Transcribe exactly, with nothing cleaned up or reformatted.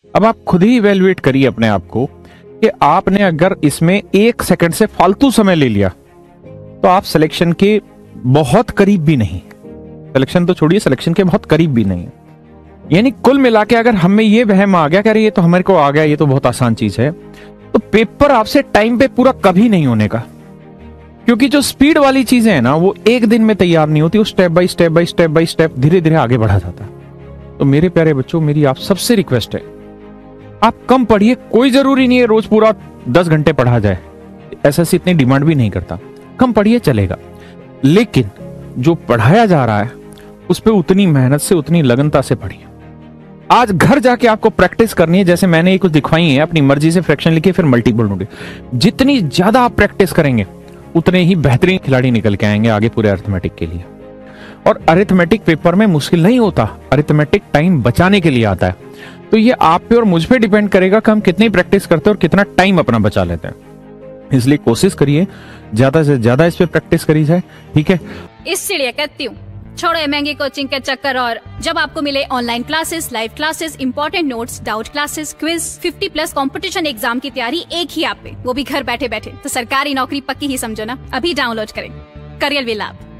अब आप खुद ही इवेल्युएट करिए अपने आप को कि आपने अगर इसमें एक सेकंड से फालतू समय ले लिया तो आप सिलेक्शन के बहुत करीब भी नहीं, सिलेक्शन तो छोड़िए, सिलेक्शन के बहुत करीब भी नहीं। यानी कुल मिला के अगर हमें ये वहम आ गया कि ये तो हमारे को आ गया, ये तो बहुत आसान चीज है, तो पेपर आपसे टाइम पे पूरा कभी नहीं होने का। क्योंकि जो स्पीड वाली चीजें हैं ना, वो एक दिन में तैयार नहीं होती, वो step by step by step by step धीरे धीरे आगे बढ़ा जाता है। तो मेरे प्यारे बच्चों, मेरी आप सबसे रिक्वेस्ट है, आप कम पढ़िए, कोई जरूरी नहीं है रोज पूरा दस घंटे पढ़ा जाए, एसएससी इतनी डिमांड भी नहीं करता, कम पढ़िए चलेगा, लेकिन जो पढ़ाया जा रहा है उस पर उतनी मेहनत से, उतनी लगनता से पढ़िए। आज घर जाके आपको प्रैक्टिस करनी है, जैसे मैंने ये कुछ दिखवाई है, अपनी मर्जी से फ्रैक्शन लिखिए, फिर मल्टीपल ढूंढिए। जितनी ज्यादा आप प्रैक्टिस करेंगे उतने ही बेहतरीन खिलाड़ी निकल के आएंगे आगे पूरे अरिथमेटिक के लिए। और अरिथमेटिक पेपर में मुश्किल नहीं होता, अरिथमेटिक टाइम बचाने के लिए आता है। तो ये आप पे और मुझ पे डिपेंड करेगा कि हम कितनी प्रैक्टिस करते हैं और कितना टाइम अपना बचा लेते हैं। इसलिए कोशिश करिए ज्यादा से ज्यादा इस पे प्रैक्टिस करी जाए, ठीक है। इसलिए कहती हूँ, छोड़ो महंगी कोचिंग के चक्कर, और जब आपको मिले online classes, live classes, important notes, doubt classes, quiz, fifty plus competition exam की तैयारी एक ही ऐप पे, वो भी घर बैठे बैठे, तो सरकारी नौकरी पक्की ही समझो ना। अभी डाउनलोड करें करियर विल ऐप।